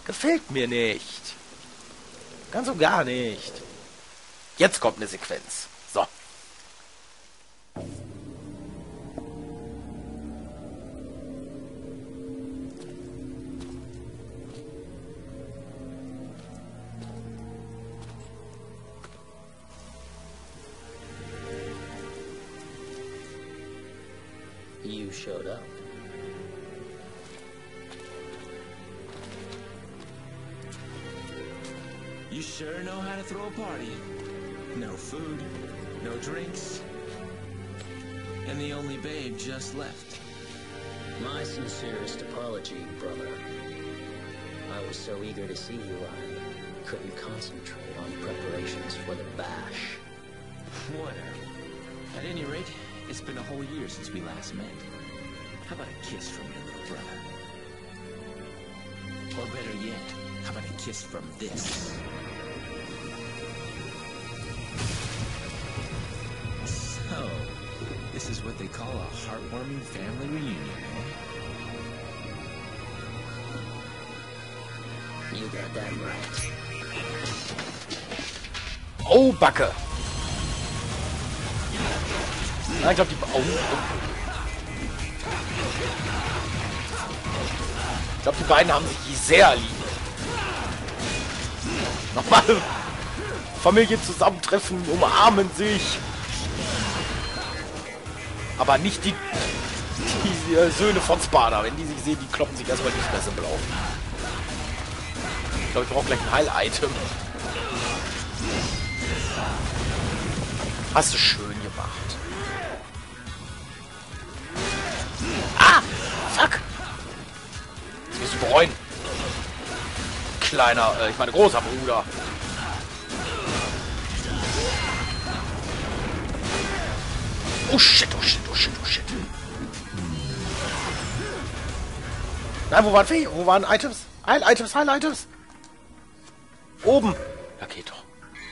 Gefällt mir nicht. Ganz und gar nicht. Jetzt kommt eine Sequenz. So. You showed up. You sure know how to throw a party. No food, no drinks, and the only babe just left. My sincerest apology, brother. I was so eager to see you, I couldn't concentrate on preparations for the bash. Whatever. At any rate, it's been a whole year since we last met. How about a kiss from your little brother? Or better yet, how about a kiss from this? So, this is what they call a heartwarming family reunion, eh? You got that right. Oh, Backe. Nein, ich glaube, die... Oh. Ich glaube, die beiden haben sich sehr lieb. Nochmal. Familie zusammentreffen, umarmen sich. Aber nicht die Söhne von Sparta. Wenn die sich sehen, die kloppen sich erstmal die Fresse blau. Ich glaube, ich brauche gleich ein Heil-Item. Hast du schön gemacht. Ah! Fuck! Das wirst du bereuen. Kleiner, ich meine großer Bruder. Oh shit, oh shit, oh shit, oh shit. Nein, wo waren wir? Wo waren Items? Heil-Items, Heil-Items. Oben. Ja, geht doch.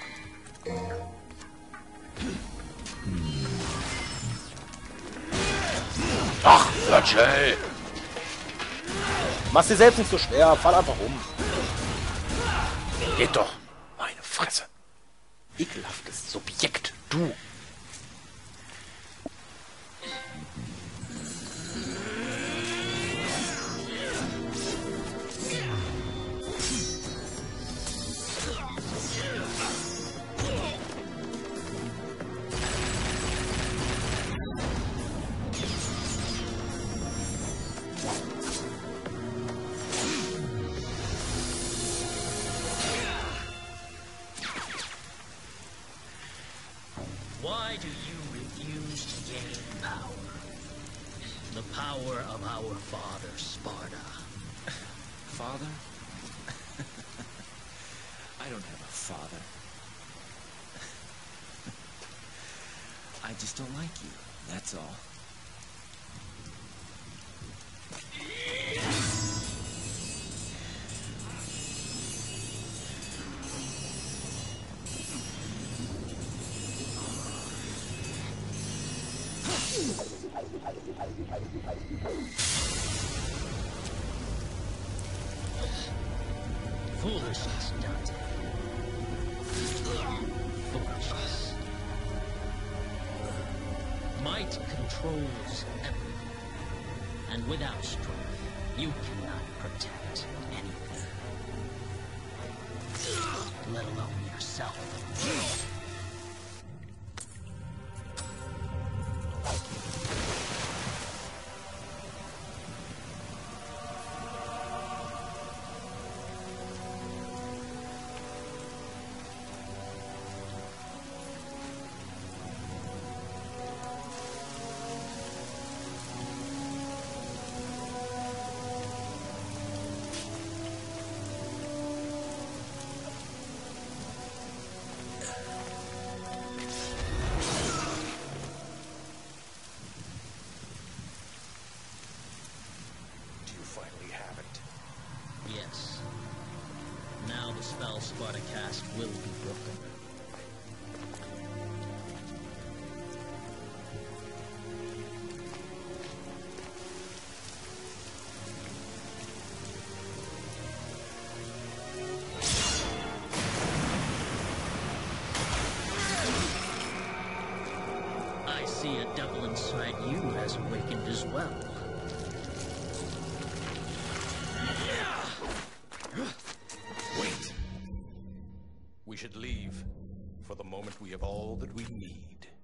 Ach, Virgil. Mach's dir selbst nicht so schwer. Fall einfach um. Geht doch. Meine Fresse. Ekelhaftes Subjekt. Du. Why do you refuse to gain power? The power of our father, Sparta. Father? I don't have a father. I just don't like you, that's all. Foolishness, Dante. Foolishness. Might controls everything. And without strength, you cannot protect anything. Let alone yourself. Yes. Now the spell Sparta cast will be broken. inside you has awakened as well. Wait. We should leave. For the moment we have all that we need.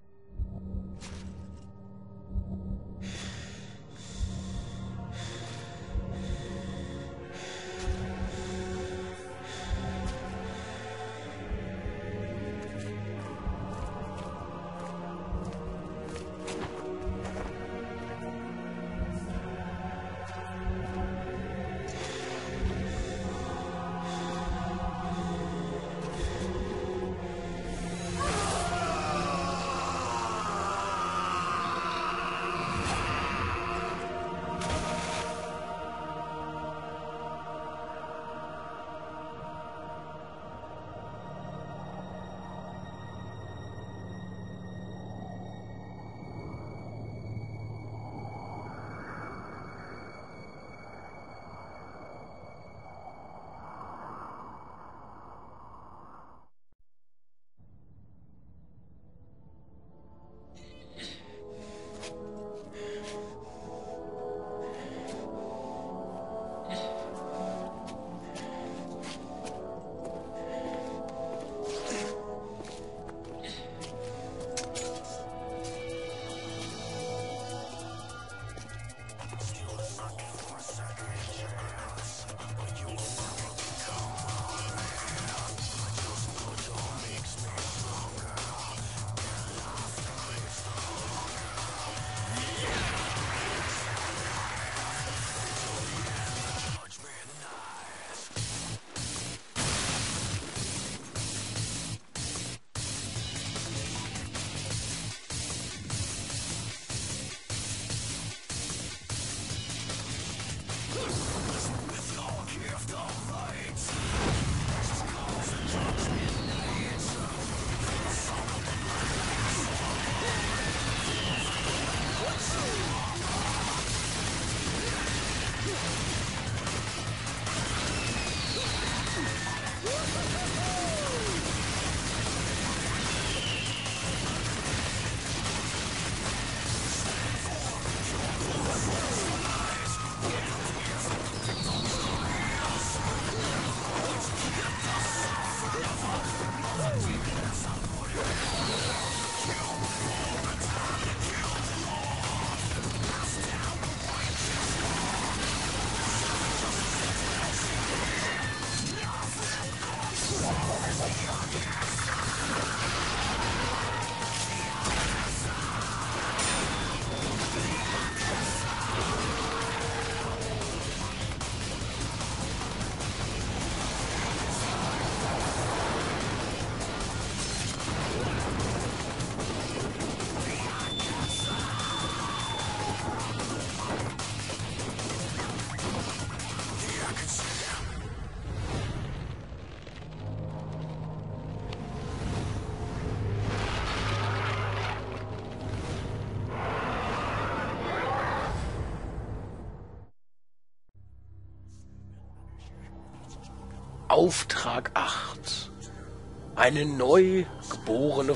Auftrag 8. Eine neu geborene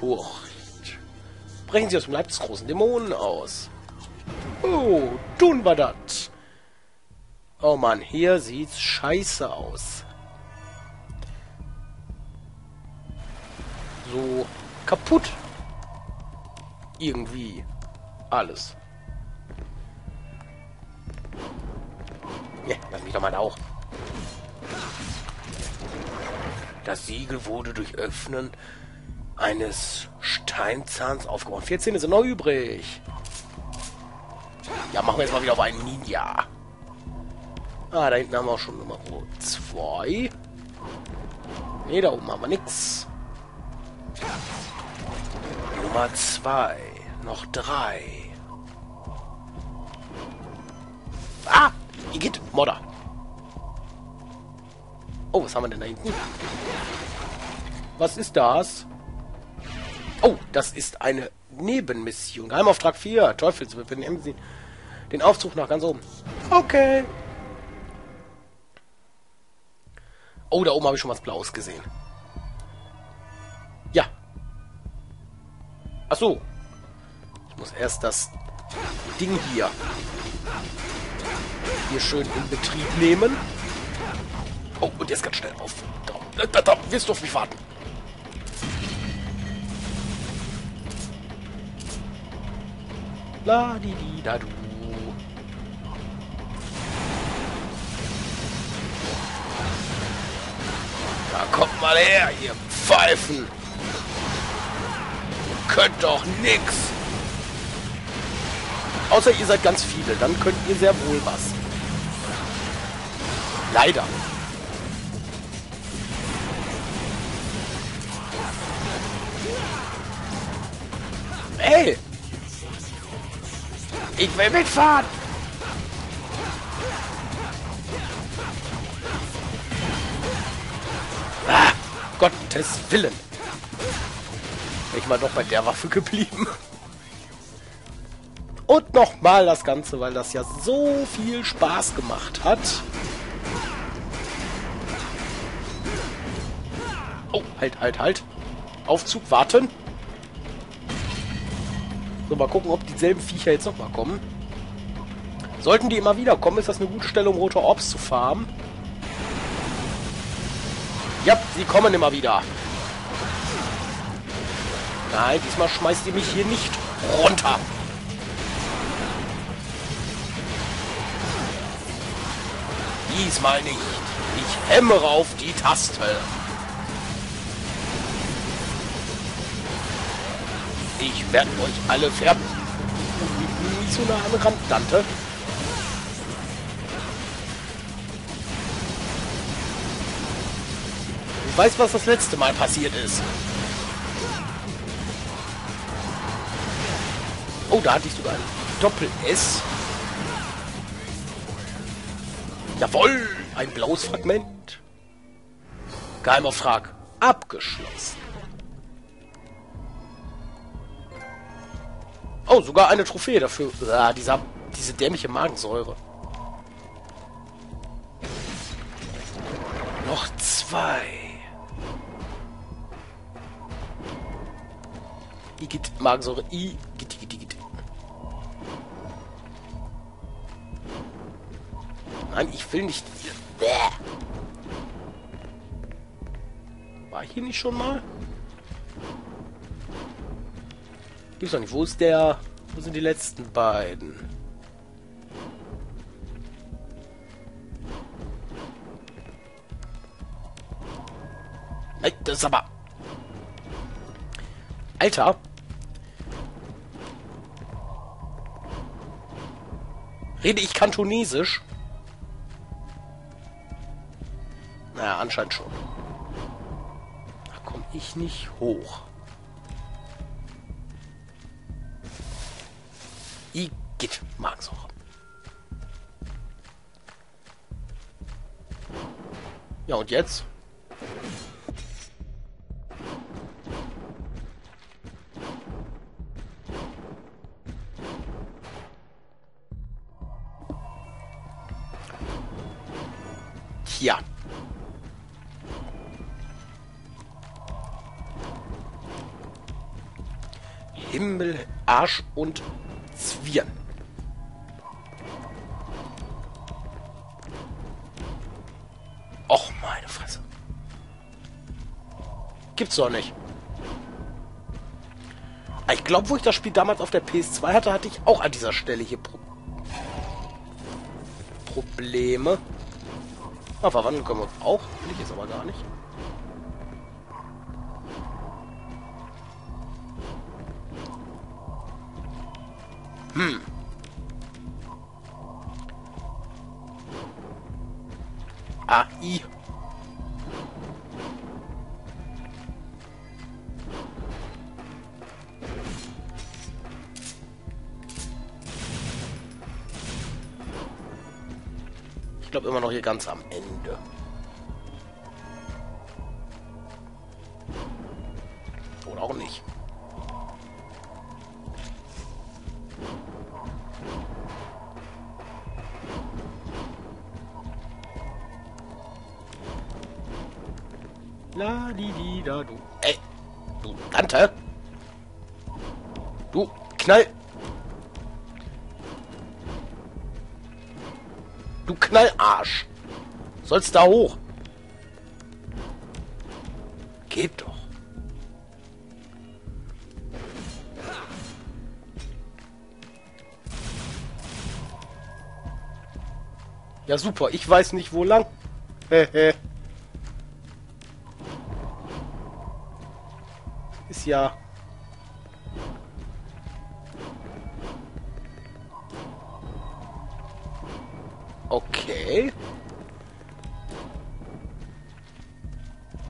Furcht. Brechen Sie aus dem Leib des großen Dämonen aus. Oh, tun wir das. Oh Mann, hier sieht's scheiße aus. So kaputt. Irgendwie. Alles. Ja, lass mich doch mal auch. Das Siegel wurde durch Öffnen eines Steinzahns aufgebrochen. 14 sind noch übrig. Ja, machen wir jetzt mal wieder auf einen Ninja. Ah, da hinten haben wir auch schon Nummer 2. Ne, da oben haben wir nix. Nummer 2. Noch 3. Ah! Igitt, Modder. Oh, was haben wir denn da hinten? Was ist das? Oh, das ist eine Nebenmission. Geheimauftrag 4. Teufelswürfel. Den Aufzug nach ganz oben. Okay. Oh, da oben habe ich schon was Blaues gesehen. Ja. Ach so. Ich muss erst das Ding hier schön in Betrieb nehmen. Oh, und jetzt ganz schnell auf. Da, wirst du auf mich warten. La di di da du. Na, kommt mal her, ihr Pfeifen. Ihr könnt doch nix. Außer ihr seid ganz viele, dann könnt ihr sehr wohl was. Leider. Hey! Ich will mitfahren! Ah, Gottes Willen! Bin ich mal doch bei der Waffe geblieben. Und nochmal das Ganze, weil das ja so viel Spaß gemacht hat. Oh, halt. Aufzug, warten. So, mal gucken, ob dieselben Viecher jetzt nochmal kommen. Sollten die immer wieder kommen, ist das eine gute Stelle, um rote Orbs zu farmen. Ja, sie kommen immer wieder. Nein, diesmal schmeißt ihr mich hier nicht runter. Diesmal nicht. Ich hämmere auf die Taste. Ich werde euch alle färben. Nicht so nah an den Rand, Dante. Ich weiß, was das letzte Mal passiert ist. Oh, da hatte ich sogar ein Doppel-S. Jawohl! Ein blaues Fragment. Geheimauftrag abgeschlossen. Oh, sogar eine Trophäe dafür. Ah, diese dämliche Magensäure. Noch 2. Igitt, Magensäure. Igitt. Nein, ich will nicht. War ich hier nicht schon mal? Gibt's doch nicht. Wo ist der? Wo sind die letzten beiden? Nein, das ist aber. Alter. Rede ich Kantonesisch? Naja, anscheinend schon. Da komme ich nicht hoch. Igitt, Magensäure. Ja, und jetzt? Tja. Himmel, Arsch und Zwirn. Och, meine Fresse. Gibt's doch nicht. Ich glaube, wo ich das Spiel damals auf der PS2 hatte, hatte ich auch an dieser Stelle hier Probleme. Ah, verwandeln können wir uns auch. Will ich jetzt aber gar nicht. AI. Ich glaube immer noch hier ganz am Ende. Oder auch nicht. La di di da du. Ey, du Dante. Du knall Du Knallarsch. Sollst da hoch. Geht doch. Ja, super. Ich weiß nicht, wo lang. Ist ja... Okay.